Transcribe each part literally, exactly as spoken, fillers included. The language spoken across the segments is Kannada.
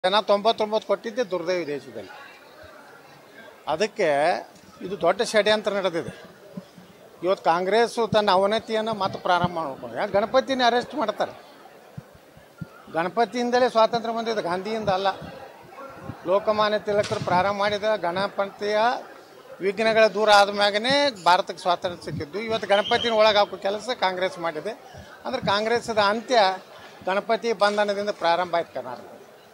ಜನ ತೊಂಬತ್ತೊಂಬತ್ತು ಕೊಟ್ಟಿದ್ದೆ ದುರ್ದೈವ ದೇಶದಲ್ಲಿ. ಅದಕ್ಕೆ ಇದು ದೊಡ್ಡ ಷಡ್ಯಂತ್ರ ನಡೆದಿದೆ. ಇವತ್ತು ಕಾಂಗ್ರೆಸ್ಸು ತನ್ನ ಅವನತಿಯನ್ನು ಮತ್ತೆ ಪ್ರಾರಂಭ ಮಾಡ್ಕೊಂಡು ಯಾಕೆ ಗಣಪತಿನೇ ಅರೆಸ್ಟ್ ಮಾಡ್ತಾರೆ. ಗಣಪತಿಯಿಂದಲೇ ಸ್ವಾತಂತ್ರ್ಯ ಬಂದಿದೆ, ಗಾಂಧಿಯಿಂದ ಅಲ್ಲ. ಲೋಕಮಾನ್ಯ ತಿಲಕರು ಪ್ರಾರಂಭ ಮಾಡಿದ ಗಣಪತಿಯ ವಿಘ್ನಗಳ ದೂರ ಆದಮ್ಯಾಗನೇ ಭಾರತಕ್ಕೆ ಸ್ವಾತಂತ್ರ್ಯ ಸಿಕ್ಕಿದ್ದು. ಇವತ್ತು ಗಣಪತಿನ ಒಳಗೆ ಹಾಕೋ ಕೆಲಸ ಕಾಂಗ್ರೆಸ್ ಮಾಡಿದೆ. ಅಂದರೆ ಕಾಂಗ್ರೆಸ್ದ ಅಂತ್ಯ ಗಣಪತಿ ಬಂಧನದಿಂದ ಪ್ರಾರಂಭ ಆಯ್ತು ಕರ್ನಾಟಕ.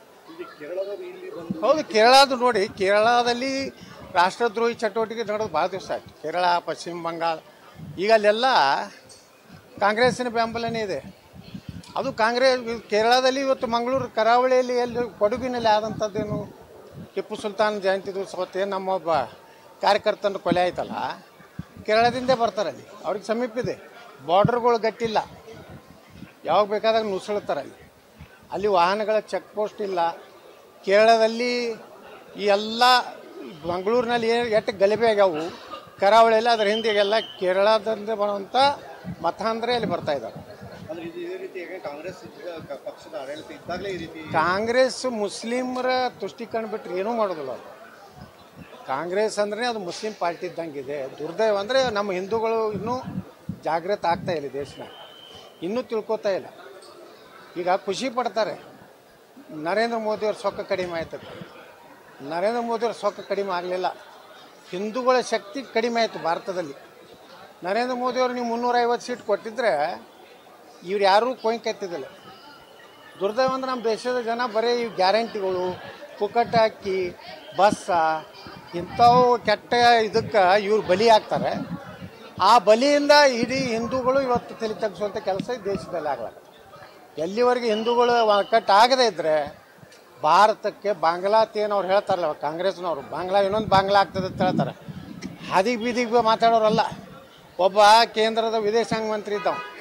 ಹೌದು, ಕೇರಳದ ನೋಡಿ, ಕೇರಳದಲ್ಲಿ ರಾಷ್ಟ್ರದ್ರೋಹಿ ಚಟುವಟಿಕೆ ನಡೆದು ಭಾಳ ದಿವಸ ಆಯಿತು. ಕೇರಳ, ಪಶ್ಚಿಮ ಬಂಗಾಳ, ಈಗ ಅಲ್ಲೆಲ್ಲ ಕಾಂಗ್ರೆಸ್ಸಿನ ಬೆಂಬಲನೇ ಇದೆ. ಅದು ಕಾಂಗ್ರೆಸ್ ಕೇರಳದಲ್ಲಿ ಇವತ್ತು ಮಂಗಳೂರು ಕರಾವಳಿಯಲ್ಲಿ ಎಲ್ಲಿ ಕೊಡಗಿನಲ್ಲಿ ಆದಂಥದ್ದೇನು ಟಿಪ್ಪು ಸುಲ್ತಾನ್ ಜಯಂತಿ ದಿವಸ ನಮ್ಮೊಬ್ಬ ಕಾರ್ಯಕರ್ತನ ಕೊಲೆ ಆಯ್ತಲ್ಲ, ಕೇರಳದಿಂದೇ ಬರ್ತಾರೆ. ಅಲ್ಲಿ ಅವ್ರಿಗೆ ಸಮೀಪ ಇದೆ, ಬಾರ್ಡರ್ಗಳು ಗಟ್ಟಿಲ್ಲ, ಯಾವಾಗ ಬೇಕಾದಾಗ ನುಸುಳ್ತಾರೆ. ಅಲ್ಲಿ ಅಲ್ಲಿ ವಾಹನಗಳ ಚೆಕ್ ಪೋಸ್ಟ್ ಇಲ್ಲ. ಕೇರಳದಲ್ಲಿ ಈ ಎಲ್ಲ ಮಂಗಳೂರಿನಲ್ಲಿ ಏನು ಎಷ್ಟು ಗಲಭೆ ಆಗ್ಯಾವು, ಕರಾವಳಿಯಲ್ಲಿ ಅದರ ಹಿಂದೆಗೆಲ್ಲ ಕೇರಳದಿಂದ ಬರುವಂಥ ಮತಾಂಧ್ರೆ ಅಲ್ಲಿ ಬರ್ತಾ ಇದ್ದಾರೆ. ಕಾಂಗ್ರೆಸ್ ಮುಸ್ಲಿಮರ ತುಷ್ಟೀಕರಣ ಬಿಟ್ಟರೆ ಏನೂ ಮಾಡೋದಿಲ್ಲ. ಅದು ಕಾಂಗ್ರೆಸ್ ಅಂದ್ರೆ ಅದು ಮುಸ್ಲಿಂ ಪಾರ್ಟಿ ಇದ್ದಂಗಿದೆ. ದುರ್ದೈವ ಅಂದರೆ ನಮ್ಮ ಹಿಂದೂಗಳು ಇನ್ನೂ ಜಾಗೃತ ಆಗ್ತಾ ಇಲ್ಲ, ದೇಶನಾಗ ಇನ್ನೂ ತಿಳ್ಕೊತಾ ಇಲ್ಲ. ಈಗ ಖುಷಿ ಪಡ್ತಾರೆ ನರೇಂದ್ರ ಮೋದಿಯವ್ರ ಸೊಕ್ಕ ಕಡಿಮೆ ಆಯ್ತದೆ. ನರೇಂದ್ರ ಮೋದಿಯವ್ರ ಸೊಕ್ಕ ಕಡಿಮೆ ಆಗಲಿಲ್ಲ, ಹಿಂದೂಗಳ ಶಕ್ತಿ ಕಡಿಮೆ ಆಯಿತು ಭಾರತದಲ್ಲಿ. ನರೇಂದ್ರ ಮೋದಿಯವರು ನೀವು ಮುನ್ನೂರೈವತ್ತು ಸೀಟ್ ಕೊಟ್ಟಿದ್ರೆ ಇವ್ರು ಯಾರೂ ಕೊಯ್ಕೆ ಎತ್ತಿದ್ದಿಲ್ಲ. ದುರ್ದೈವ ಅಂದ್ರೆ ನಮ್ಮ ದೇಶದ ಜನ ಬರೀ ಇವು ಗ್ಯಾರಂಟಿಗಳು, ಪುಕ್ಕಟ ಅಕ್ಕಿ, ಬಸ್ಸ, ಇಂಥವು ಕೆಟ್ಟ ಇದಕ್ಕೆ ಇವ್ರು ಬಲಿ ಆಗ್ತಾರೆ. ಆ ಬಲಿಯಿಂದ ಇಡೀ ಹಿಂದೂಗಳು ಇವತ್ತು ತಲೆ ತಗ್ಗಿಸುವಂಥ ಕೆಲಸ ಈ ದೇಶದಲ್ಲಿ ಆಗ್ಲಾಗ. ಎಲ್ಲಿವರೆಗೆ ಹಿಂದೂಗಳು ಒಕ್ಕಟ್ಟು ಆಗದೇ ಇದ್ದರೆ ಭಾರತಕ್ಕೆ ಬಾಂಗ್ಲಾತೇನು ಅವ್ರು ಹೇಳ್ತಾರಲ್ಲ ಕಾಂಗ್ರೆಸ್ನವರು, ಬಾಂಗ್ಲಾ ಇನ್ನೊಂದು ಬಾಂಗ್ಲಾ ಆಗ್ತದೆ ಅಂತ ಹೇಳ್ತಾರೆ. ಹಾದಿಗೆ ಬೀದಿಗೆ ಮಾತಾಡೋರಲ್ಲ. ಒಬ್ಬ ಕೇಂದ್ರದ ವಿದೇಶಾಂಗ ಮಂತ್ರಿ ಇದ್ದಾವೆ,